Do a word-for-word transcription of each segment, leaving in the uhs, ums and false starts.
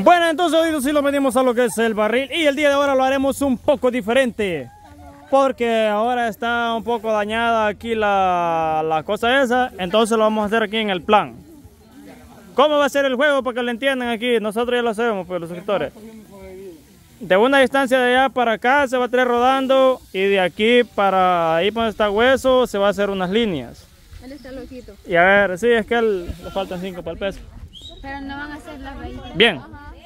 Bueno, entonces hoy sí lo venimos a lo que es el barril y el día de ahora lo haremos un poco diferente. Porque ahora está un poco dañada aquí la, la cosa esa, entonces lo vamos a hacer aquí en el plan. ¿Cómo va a ser el juego para que lo entiendan aquí? Nosotros ya lo sabemos, pues los suscriptores. De una distancia de allá para acá se va a traer rodando y de aquí para ahí donde está hueso se va a hacer unas líneas. Él está loquito. Y a ver, sí, es que él, le faltan cinco para el peso. Pero no van a hacer las raíces. Bien.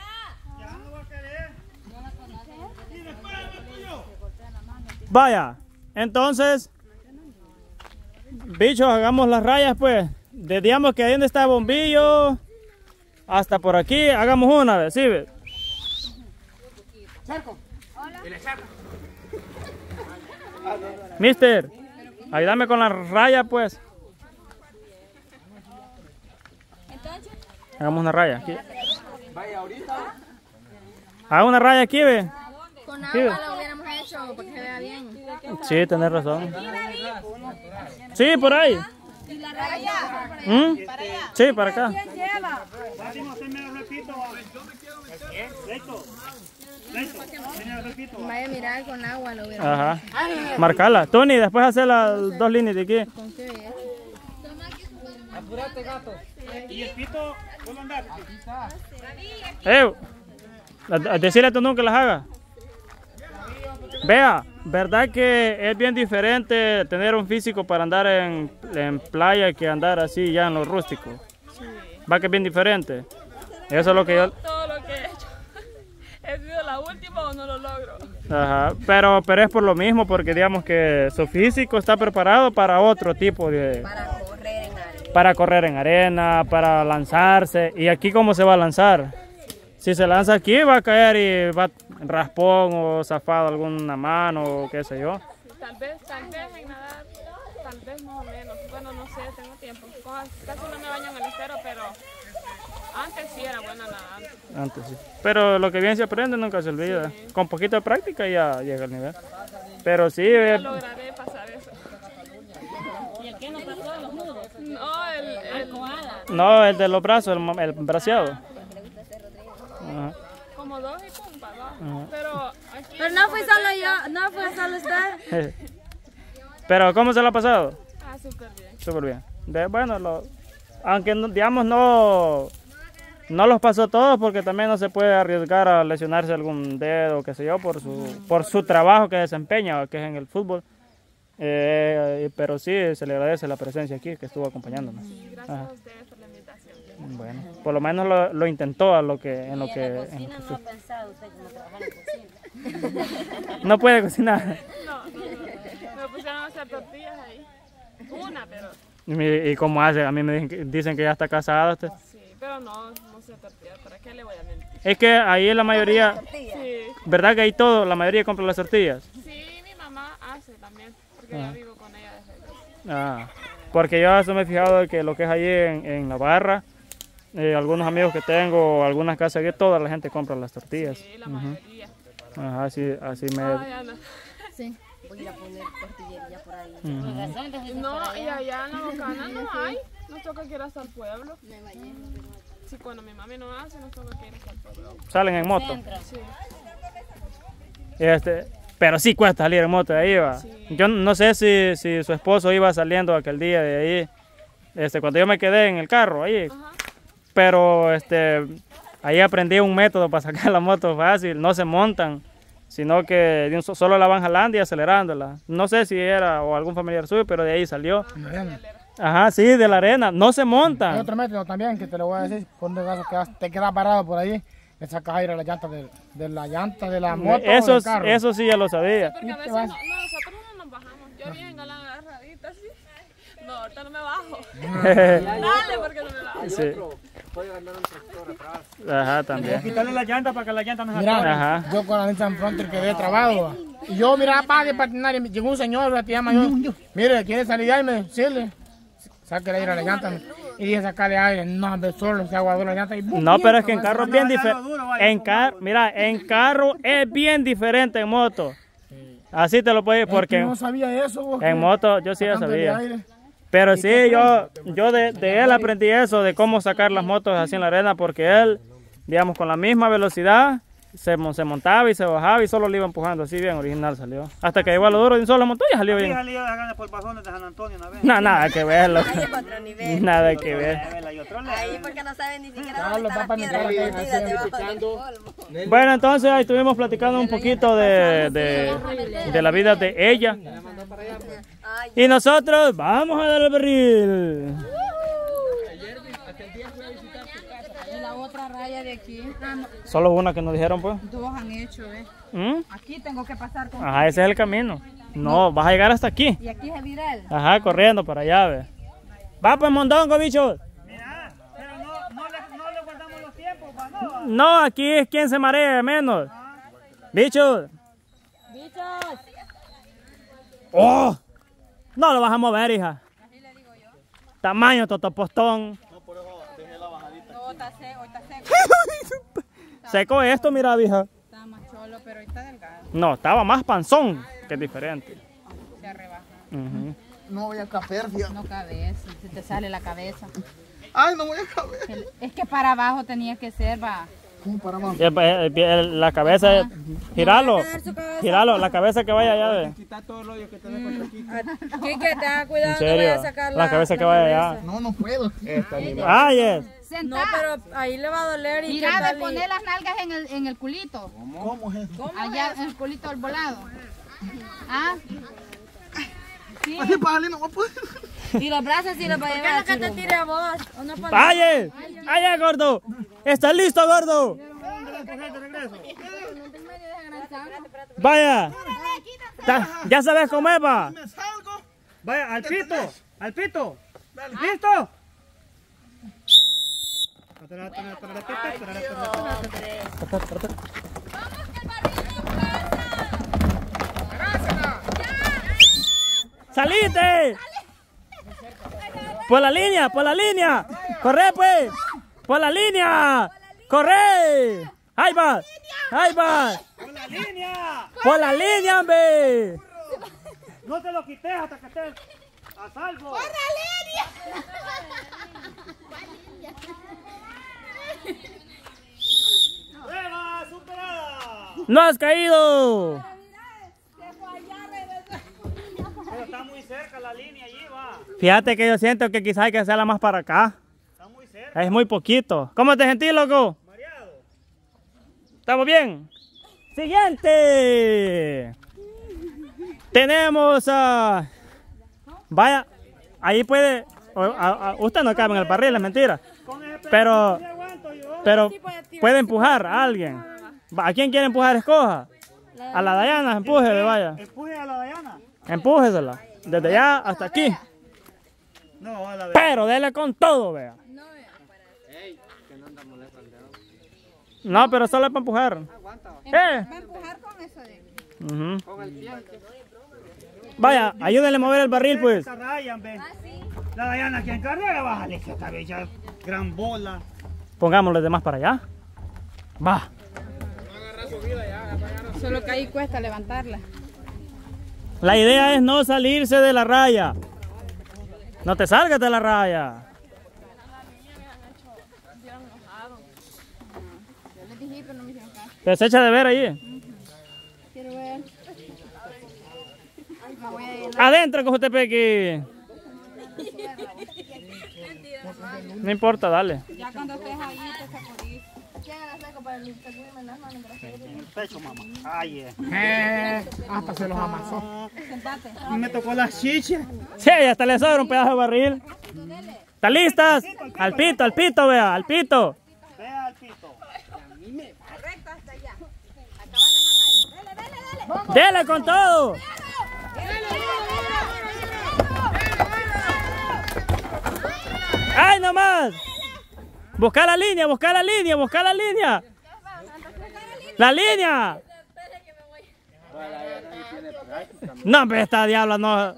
Vaya, entonces, bichos, hagamos las rayas pues. De, digamos que ahí donde está el bombillo, hasta por aquí, hagamos una vez, ¿sí? Charco. Mister, ayúdame con la raya pues. Hagamos una raya aquí. Vaya, ahorita. Haga una raya aquí, ve. Con Sí. agua lo hubiéramos hecho para que se vea bien. Sí, tenés razón. Sí, por ahí. ¿Y la raya? ¿Mm? Sí, para acá. Vaya a mirar con agua lo hubiéramos Ajá. Marcala. Tony, después hacer las dos líneas de aquí. hecho. ¿Con qué hecho? Apúrate, gato. ¿Y el pito? ¿Cómo andar? Aquí está. Eh, a- a decirle a tu nunca que las haga. Vea, verdad que es bien diferente tener un físico para andar en, en playa que andar así ya en lo rústico. Va que es bien diferente. Eso es lo que yo... Todo lo que he hecho. He sido la última o no lo logro. Ajá, pero, pero es por lo mismo, porque digamos que su físico está preparado para otro tipo de... Para correr en arena. Para correr en arena, para lanzarse. ¿Y aquí cómo se va a lanzar? Si se lanza aquí va a caer y va raspón o zafado alguna mano o qué sé yo. Tal vez, tal vez en nadar, tal vez más o menos. Bueno, no sé, tengo tiempo. Casi no me baño en el estero, pero antes sí era buena nadando. Antes sí. Pero lo que bien se aprende nunca se olvida. Sí. Con poquito de práctica ya llega al nivel. Pero sí, Ya eh, lograré pasar eso. ¿Y el que no pasó los nudos? No, el... el no, el de los brazos, el, el braceado. Ajá. como dos y pumpa, ¿no? Pero aquí... Pero no fue solo yo, no fue solo usted. Pero ¿cómo se lo ha pasado? Ah, súper bien. Súper bien. De, bueno, lo, aunque no- digamos no, no los pasó todos porque también no se puede arriesgar a lesionarse algún dedo, qué sé yo, por su, por su trabajo que desempeña, que es en el fútbol. Eh, pero sí, se le agradece la presencia aquí, que estuvo acompañándonos. Gracias Ajá. a ustedes por la invitación. Bueno, por lo menos lo, lo intentó a lo que, en lo que... en lo que no fue. ha pensado usted cómo trabajar en cocina. No puede cocinar. No, no, no. Me pusieron a hacer tortillas ahí. Una, pero... ¿Y, y cómo hace? A mí me dicen que, dicen que ya está casada usted. Sí, pero no, no sé tortillas. ¿Para qué le voy a mentir? Es que ahí la mayoría, Sí. ¿verdad que ahí todo, la mayoría compra las tortillas? Sí, mi mamá hace también, porque yo vivo con ella desde el... Ah, porque yo eso me he fijado de que lo que es allí en, en la barra, eh, algunos amigos que tengo, algunas casas aquí, toda la gente compra las tortillas. Sí, la mayoría. Ajá, así, así me... Ay, Ana. Sí. Voy a ir a poner tortillería por ahí. Ujú. No, y allá en la Bocana no hay. Nos toca que ir hasta el pueblo. Sí, cuando mi mami no hace, nos toca que ir hasta el pueblo. Salen en moto. Sí. Este, pero sí cuesta salir en moto de ahí, va. Sí. Yo no sé si, si su esposo iba saliendo aquel día de ahí, este, cuando yo me quedé en el carro ahí. Ajá. Pero este, ahí aprendí un método para sacar la moto fácil, no se montan, sino que de un so- solo la van jalando y acelerándola. No sé si era o algún familiar suyo, pero de ahí salió. Ajá, sí, de la arena, no se Hay montan. otro método también que te lo voy a decir. Cuando te quedas parado por ahí, le sacas aire a la llanta de, de la llanta de la moto o Eso, del carro. eso sí ya lo sabía. Porque a Y te veces vas. no, no, nosotros no nos bajamos. Yo bien galán agarradita así. No, ahorita no me bajo. Dale, porque no me bajo. Sí. Ajá, también. Quitarle la llanta para que la llanta no se Mira, Ajá. yo con la Nissan Frontier quedé trabado. va. Y yo, mira, para de patinar, y llegó un señor, la tía mayor. Mire, ¿quiere salir de ahí? Me dice, sí, saque el aire a la llanta. Y dije, sacarle aire. No, hombre, solo se aguadó la llanta. Y ¡bum! No, pero es que en carro es bien No, diferente. no, duro, vaya, En carro, mira, en carro es bien diferente en moto. Así te lo puedo decir Es que porque no sabía eso. vos, en que moto yo sí ya sacándole sabía. aire. Pero sí, yo, yo de, de él aprendí eso, de cómo sacar las motos así en la arena, porque él, digamos, con la misma velocidad, se, se montaba y se bajaba y solo le iba empujando, así bien original salió. Hasta que llegó a lo duro de un solo montón y salió bien. Salió de por bajones de San Antonio una vez. No, nada que verlo. Ahí es otro nivel. Nada que ver. Ahí porque no saben ni siquiera Ah, dónde los están las papas piedras me escondidas estaban debajo del picando. polvo. Bueno, entonces ahí estuvimos platicando un poquito de, de, de la vida de ella. Ay, Y nosotros vamos a dar el barril. Y la otra raya de aquí. Ah, no, Solo una que nos dijeron, pues. dos han hecho, ¿eh? ¿Mm? Aquí tengo que pasar con... Ajá, ese es el camino. No, vas a llegar hasta aquí. Y aquí es viral. Ajá, corriendo para allá, ve. Va pues, mondongo, bichos. Mira, pero no, no, le, no le guardamos los tiempos, pa, no. No, aquí es quien se marea menos. Bichos. ¡Bichos! ¡Oh! No lo vas a mover, hija. Tamaño totopostón. No, está seco, está seco. Seco esto, mira, vieja. Está más cholo, pero está delgado. No, estaba más panzón, que es diferente. Se rebaja. Ujú. No voy a caber, fíjate. No cabe, se te sale la cabeza. Ay, no voy a caber. El- Es que para abajo tenía que ser, va. ¿Cómo para abajo? Y el- el- el- la cabeza, giralo, giralo, la cabeza que vaya allá, ve. Quitar todo el hoyo que tenés contra aquí. Quique, te da cuidado, En serio, la cabeza que vaya allá. No, no puedo. Esta animal. Ay, es. No, pero ahí le va a doler. Y mira, de poner las nalgas en el, en el culito. ¿Cómo es eso? Allá en el culito del volado. ¿Ah? Sí. Así para no voy a poder. y los brazos sí los va a llevar. que te tire a vos. Una ¡Ay, es! ¡Ay, es, gordo! ¿Estás listo, gordo? Vaya. Ta- ¿Ya sabes cómo es, va? Me salgo. Vaya, al pito, al pito. ¿Listo? ¡Salite! ¡Por la línea, por la línea! ¡Corre, pues! ¡Por la línea! ¡Corre! ¡Ahí va! ¡Ahí va! ¡Por la línea! ¡Por la línea, hombre! No te lo quites hasta que estés a salvo. ¡Prueba superada! ¡No has caído! Pero está muy cerca la línea allí, va. Fíjate que yo siento que quizás hay que hacerla más para acá. Está muy cerca. Es muy poquito. ¿Cómo te sentís, loco? Mareado. ¿Estamos bien? Siguiente. Tenemos a... Vaya, ahí puede... o- a- a- usted no cabe en el barril, es mentira. Con ese Pero, pedazo sí aguanto yo. pero puede empujar a alguien. Va, ¿a quién quiere empujar? Escoja. A la Dayana, empújele, vaya. Empuje a la Dayana. Empújesela. Desde allá hasta aquí. No, a la de... Pero dele con todo, vea. No, pero solo es para empujar. ¿Eh? Va a empujar con eso de... Ujú. Vaya, ayúdenle a mover el barril, pues. Esa Ryan, ve. La Dayana quien carga, bájale que esta bella gran bola. Pongámosle de más para allá. Va. Solo que ahí cuesta levantarla. La idea es no salirse de la raya. No te salgas de la raya. Yo les dije, pero no me hicieron caso. Te se echa de ver ahí. Quiero ver. Me voy a ir. Adentro, coge usted peque. No importa, dale. Ya cuando estés ahí te sacudís. ¿Qué hagas saco para sacudirme las manos? En el pecho, mamá. Ay, eh. Eh, hasta se los amasó. Sentate. Me tocó las chichas. Sí, hasta le sobra un pedazo de barril. ¿Están listas? Al pito, al pito, vea, al pito. Vea al pito. Recto hasta allá. Acaban esa raya. Dale, dale, dale. Dele con todo. ¡Ay, nomás! Busca la línea, busca la línea, busca la línea. ¡La línea! No, pero esta diabla no...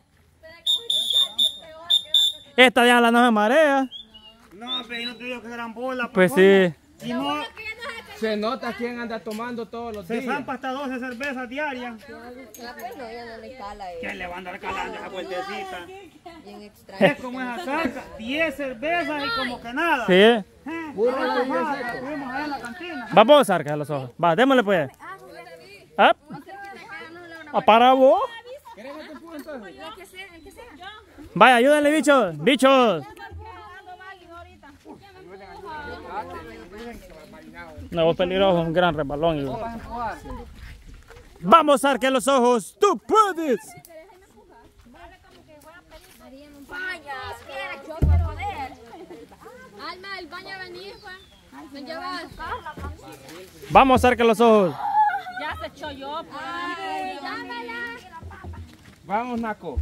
Esta diabla no se marea. No, pero no te digo que gran bola. Pues ¿cómo? sí. Si no, Se nota quién anda tomando todos los se días. zampa hasta doce cervezas diarias. No, ya no le cala eh. ¿Quién le va a andar calando esa vueltecita? Bien extraño. Es como esa salsa, diez cervezas y como que nada. Sí. Eh, Puro ah, alcohol ah, seco. Fuimos a la Vamos, Arca, los ojos. Va, démosle pues. ¿Ah? ¿Ah, para vos? Vaya, ayúdenle, bichos. Bichos. No, es peligroso, un gran resbalón. Y... Vamos, Arca, los ojos. ¡Tú puedes! Alma, el baño a venir, pues. ¿Me llevas? Vamos, Arca, los ojos. Ya se echó yo, pues. Vamos, Naco.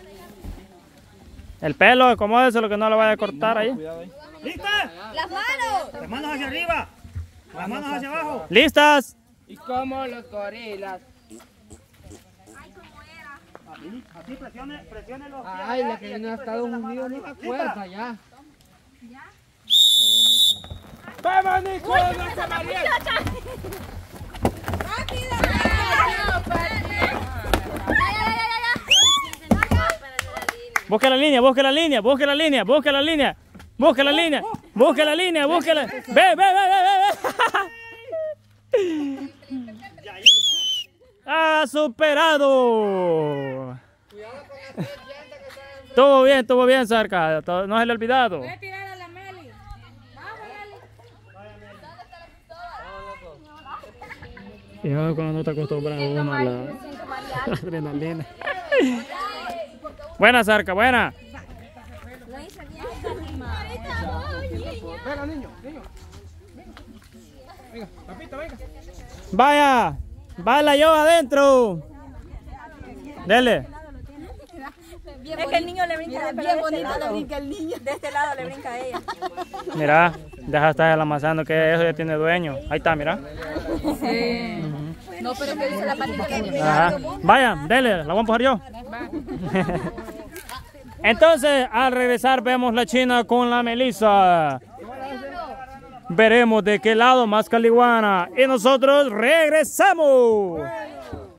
El pelo, acomódese lo que no lo vaya a cortar ahí. ¿Lista? Las manos. Las manos hacia arriba. Las manos hacia abajo. ¿Listas? Y como los gorilas. Así, así presione, presione los pies. Ay, la que viene a Estados Unidos no se acuerda ya. ¡Vamos, Nico! ¡No se maría! Busque la línea, busque la línea, busque la línea, busque la línea, busque la línea, busque la línea, busque la... ¡Ve, ve, ve, ve, ve! ¡Ha superado! Estuvo bien, estuvo bien, Sarca. No se le ha olvidado. Y yo cuando no te acostumbras uno a la adrenalina. Buena, Sarca, buena. Venga, niño, niño. Venga, papito, venga. Vaya, baila yo adentro. Dele. Es que el niño le brinca, de bien bonito le brinca el niño. De este lado le brinca a ella. Mira, deja de estar amasando que eso ya tiene dueño. Ahí está, mira. Sí. No, pero que dice la patita que Ajá. Vaya, dele, la voy a empujar yo. Entonces, al regresar vemos la China con la Melissa. Veremos de qué lado más caliguana. Y nosotros regresamos.